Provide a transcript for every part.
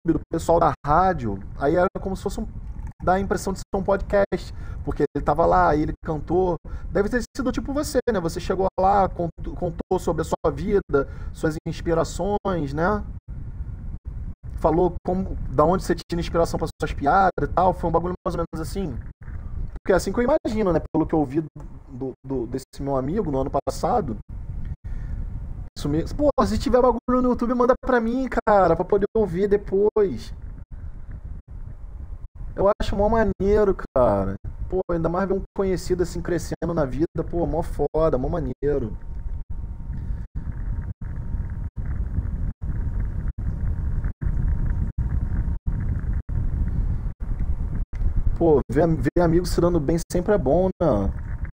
do pessoal da rádio, aí era como se fosse dá a impressão de ser um podcast, porque ele tava lá, ele cantou, deve ter sido tipo você, né? Você chegou lá, contou sobre a sua vida, suas inspirações, né? Falou da onde você tinha inspiração para suas piadas e tal, foi um bagulho mais ou menos assim. Porque é assim que eu imagino, né? Pelo que eu ouvi desse meu amigo no ano passado. Isso mesmo. Pô, se tiver bagulho no YouTube, manda pra mim, cara, pra poder ouvir depois. Eu acho mó maneiro, cara. Pô, ainda mais ver um conhecido assim crescendo na vida, pô, mó foda, mó maneiro. Pô, ver amigos se dando bem sempre é bom, né?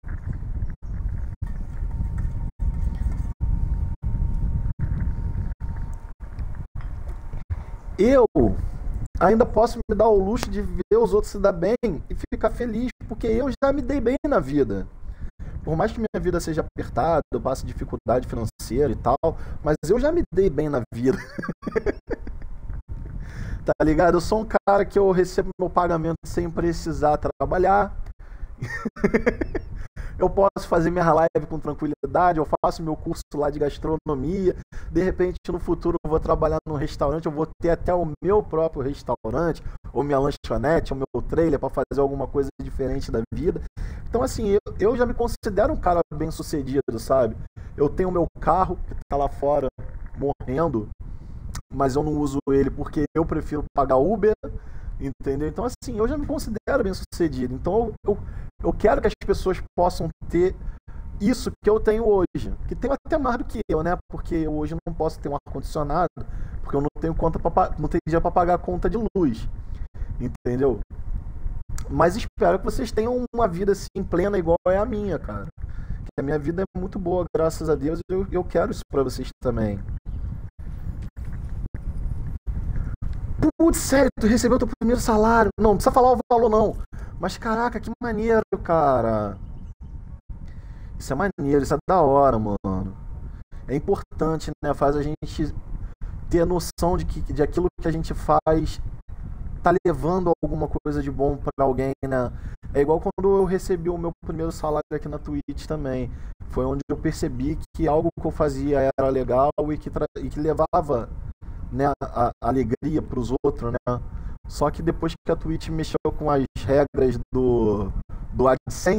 Eu ainda posso me dar o luxo de ver os outros se dar bem e ficar feliz, porque eu já me dei bem na vida. Por mais que minha vida seja apertada, eu passe dificuldade financeira e tal, mas eu já me dei bem na vida. Tá ligado? Eu sou um cara que eu recebo meu pagamento sem precisar trabalhar. Eu posso fazer minha live com tranquilidade, eu faço meu curso lá de gastronomia, de repente no futuro eu vou trabalhar num restaurante, eu vou ter até o meu próprio restaurante, ou minha lanchonete, ou meu trailer para fazer alguma coisa diferente da vida. Então assim, eu já me considero um cara bem sucedido, sabe? Eu tenho meu carro que tá lá fora morrendo, mas eu não uso ele porque eu prefiro pagar Uber, entendeu? Então assim, eu já me considero bem sucedido. Então eu quero que as pessoas possam ter isso que eu tenho hoje, que tenho até mais do que eu, né? Porque eu hoje não posso ter um ar-condicionado, porque eu não tenho não tenho dinheiro para pagar a conta de luz, entendeu? Mas espero que vocês tenham uma vida assim plena igual é a minha, cara. Que a minha vida é muito boa, graças a Deus, e eu quero isso para vocês também. Putz, sério, tu recebeu teu primeiro salário? Não, não precisa falar o valor não. Mas caraca, que maneiro, cara. Isso é maneiro, isso é da hora, mano. É importante, né? Faz a gente ter noção de aquilo que a gente faz tá levando alguma coisa de bom pra alguém, né? É igual quando eu recebi o meu primeiro salário aqui na Twitch também. Foi onde eu percebi que algo que eu fazia era legal e que levava, né, a alegria pros outros, né? Só que depois que a Twitch mexeu com as regras do AdSense,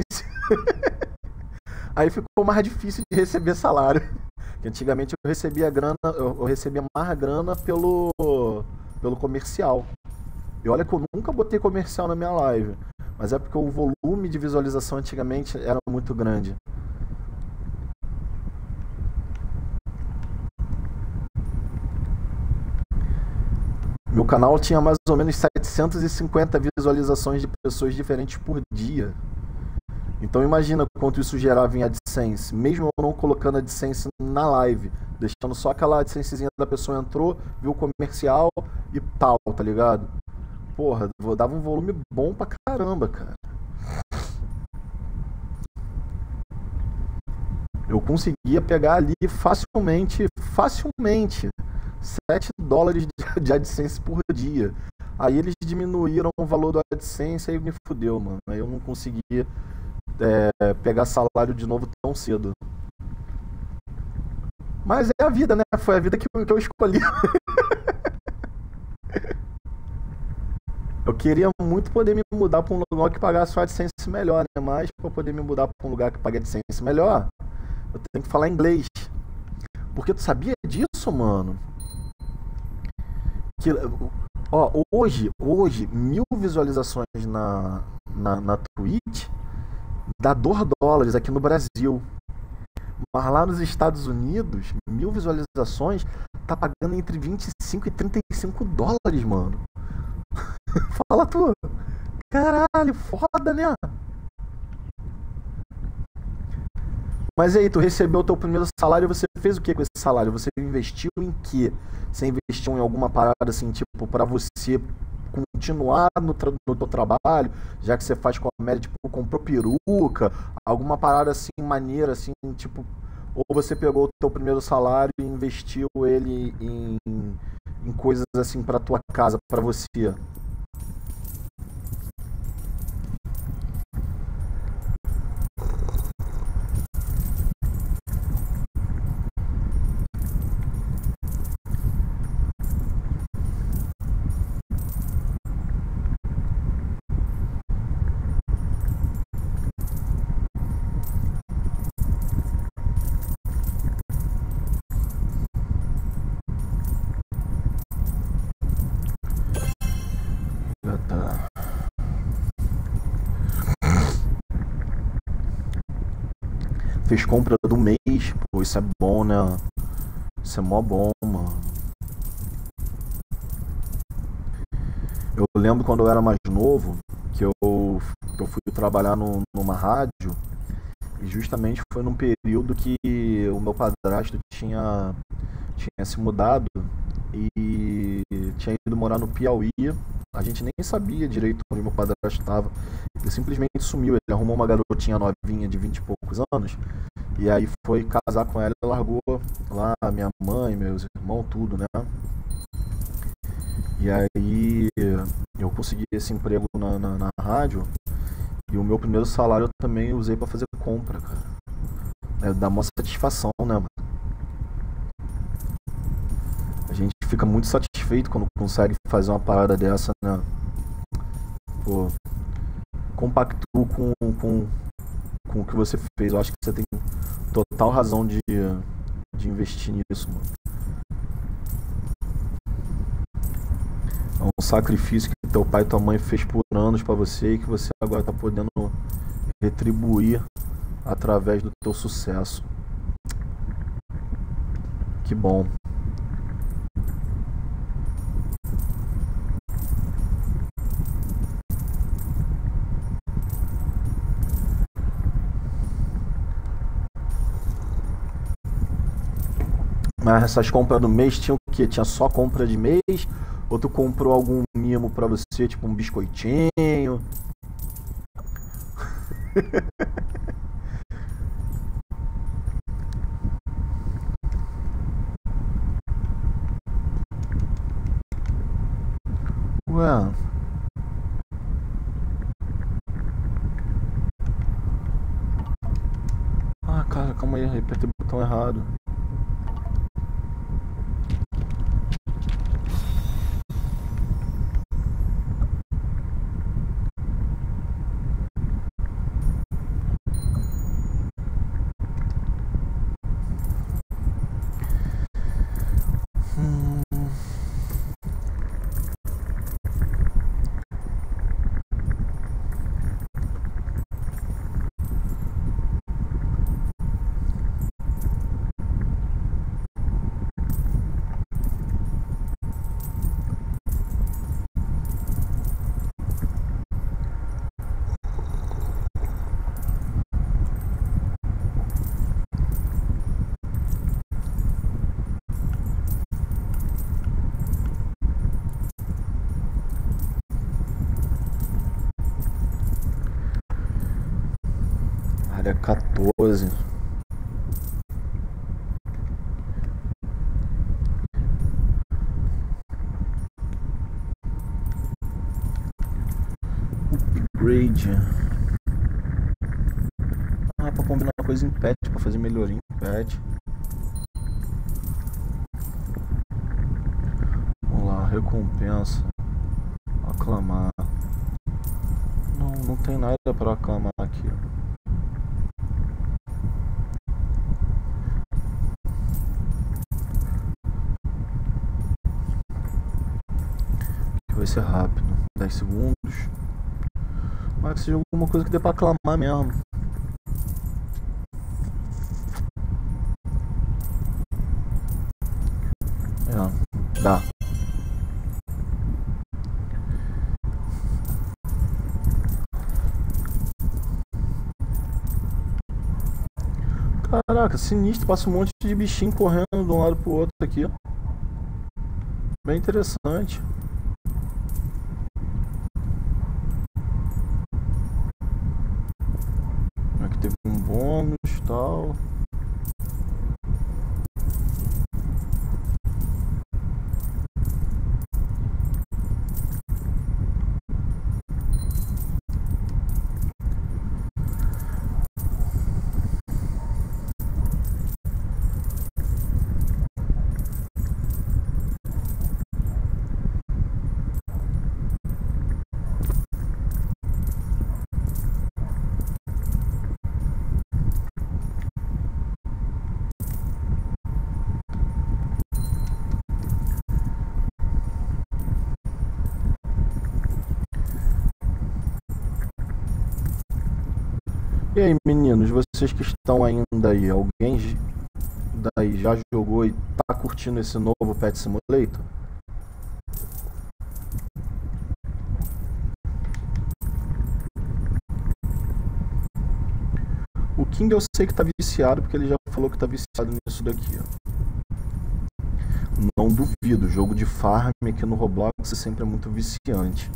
aí ficou mais difícil de receber salário. Antigamente eu recebia mais grana pelo comercial. E olha que eu nunca botei comercial na minha live, mas é porque o volume de visualização antigamente era muito grande. Meu canal tinha mais ou menos 750 visualizações de pessoas diferentes por dia. Então imagina quanto isso gerava em AdSense, mesmo eu não colocando AdSense na live, deixando só aquela AdSensezinha da pessoa entrou, viu o comercial e tal, tá ligado? Porra, dava um volume bom pra caramba, cara. Eu conseguia pegar ali facilmente $7 de AdSense por dia. Aí eles diminuíram o valor do AdSense e me fudeu, mano. Aí eu não conseguia pegar salário de novo tão cedo. Mas é a vida, né? Foi a vida que eu escolhi. Eu queria muito poder me mudar pra um lugar que pagasse o AdSense melhor, né? Mas pra poder me mudar pra um lugar que pague AdSense melhor, eu tenho que falar inglês. Porque tu sabia disso, mano? Que, ó, hoje 1.000 visualizações na Twitch dá $2 aqui no Brasil. Mas lá nos Estados Unidos, 1.000 visualizações tá pagando entre $25 e $35, mano. Fala tu. Caralho, foda, né? Mas aí, tu recebeu o teu primeiro salário e você fez o que com esse salário? Você investiu em quê? Você investiu em alguma parada assim, tipo, pra você continuar no teu trabalho, já que você faz comédia, tipo, comprou peruca, alguma parada assim, maneira, assim, tipo, ou você pegou o teu primeiro salário e investiu ele em em coisas assim para tua casa, para você? Tá. Fez compra do mês, pô, isso é bom, né? Isso é mó bom, mano. Eu lembro quando eu era mais novo, que eu fui trabalhar numa rádio, e justamente foi num período que o meu padrasto tinha se mudado e tinha ido morar no Piauí. A gente nem sabia direito onde meu padrasto estava. Ele simplesmente sumiu. Ele arrumou uma garotinha novinha de 20 e poucos anos. E aí foi casar com ela e largou lá minha mãe, meus irmãos, tudo, né? E aí eu consegui esse emprego na rádio. E o meu primeiro salário eu também usei pra fazer compra, cara. Dá uma satisfação, né, mano? A gente fica muito satisfeito quando consegue fazer uma parada dessa, né? Pô, compactuo com o que você fez. Eu acho que você tem total razão de investir nisso, mano. É um sacrifício que teu pai e tua mãe fez por anos pra você e que você agora tá podendo retribuir através do teu sucesso. Que bom. Mas essas compras do mês tinha o quê? Tinha só compra de mês? Ou tu comprou algum mimo pra você, tipo um biscoitinho? Ué. Ah, cara, calma aí, apertei o botão errado. Área 14. Upgrade. Ah, pra combinar coisa em pet, pra fazer melhoria em pet. Vamos lá, recompensa. Aclamar. Não tem nada pra aclamar aqui. Vai ser rápido, 10 segundos. Mas que seja alguma coisa que dê pra aclamar mesmo. Dá. Caraca, sinistro, passa um monte de bichinho correndo de um lado pro outro aqui. Bem interessante. Aqui teve um bônus e tal. E aí, meninos, vocês que estão ainda aí, alguém daí já jogou e tá curtindo esse novo Pet Simulator? O King eu sei que tá viciado, porque ele já falou que tá viciado nisso daqui, ó. Não duvido, jogo de farm aqui no Roblox sempre é muito viciante.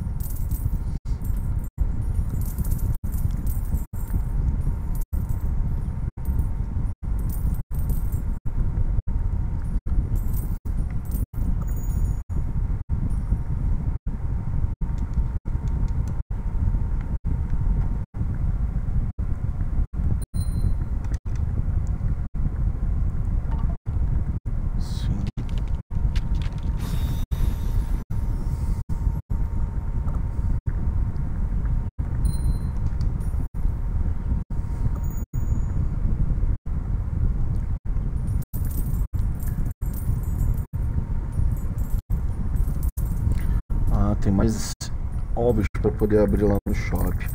Tem mais ovos para poder abrir lá no shopping.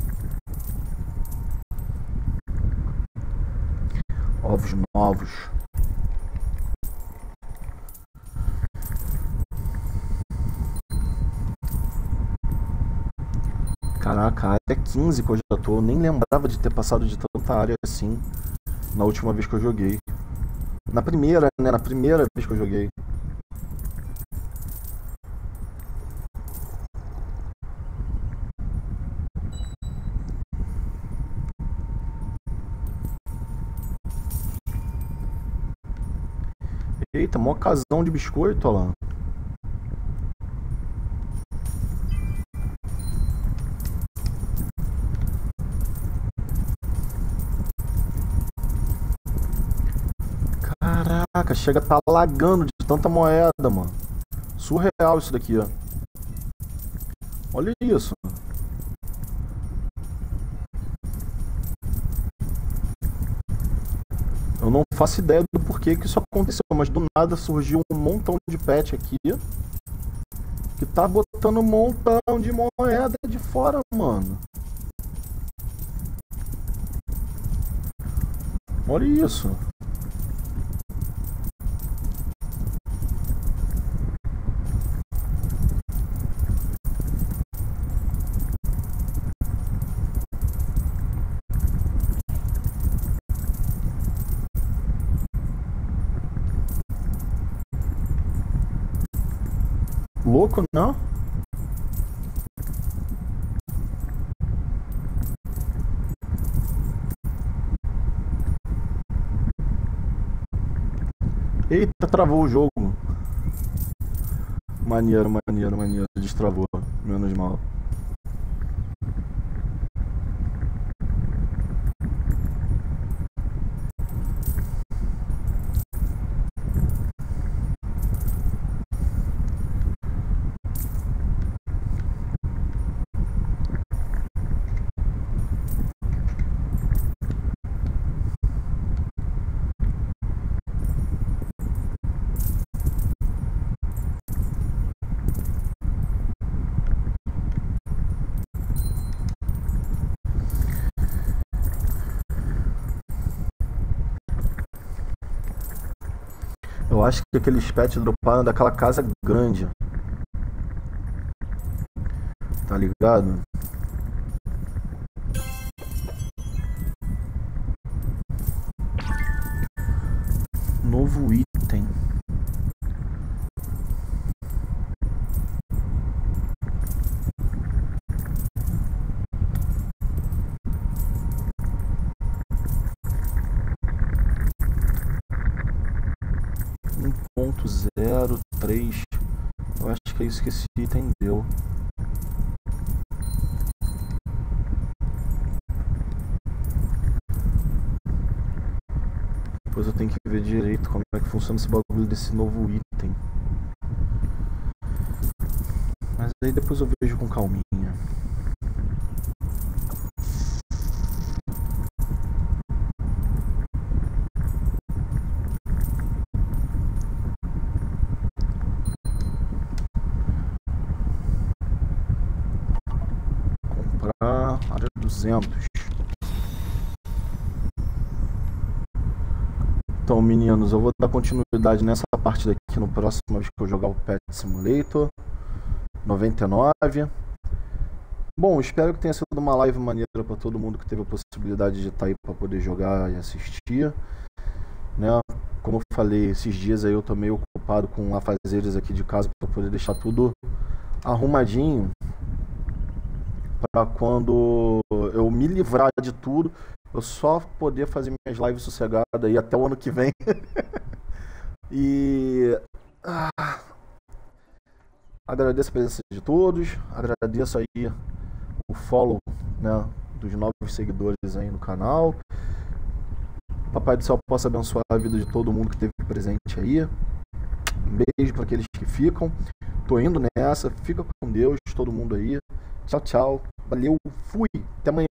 Ovos novos. Caraca, a área é 15 que eu já tô. Eu nem lembrava de ter passado de tanta área assim na última vez que eu joguei. Na primeira, né? Na primeira vez que eu joguei. Eita, mó casão de biscoito, olha lá. Caraca, chega a tá lagando de tanta moeda, mano. Surreal isso daqui, ó. Olha isso. Eu não faço ideia do porquê que isso aconteceu, mas do nada surgiu um montão de pet aqui que tá botando um montão de moeda de fora, mano. Olha isso. Louco, não? Eita, travou o jogo. Maneiro, maneiro, maneiro. Destravou. Menos mal. Eu acho que aqueles pets droparam daquela casa grande. Tá ligado? Novo item. Ponto 03. Eu acho que é isso que esse item deu. Depois eu tenho que ver direito como é que funciona esse bagulho desse novo item. Mas aí depois eu vejo com calminha. Comprar área 200. Então, meninos, eu vou dar continuidade nessa parte daqui no próximo vez que eu jogar o Pet Simulator 99. Bom, espero que tenha sido uma live maneira para todo mundo que teve a possibilidade de estar aí para poder jogar e assistir, né? Como eu falei, esses dias aí eu tô meio ocupado com afazeres aqui de casa para poder deixar tudo arrumadinho para quando eu me livrar de tudo, eu só poder fazer minhas lives sossegadas aí até o ano que vem. E agradeço a presença de todos, agradeço aí o follow, né, dos novos seguidores aí no canal. Papai do Céu possa abençoar a vida de todo mundo que esteve presente aí. Um beijo para aqueles que ficam. Tô indo nessa, fica com Deus, todo mundo aí. Tchau, tchau. Valeu, fui. Até amanhã.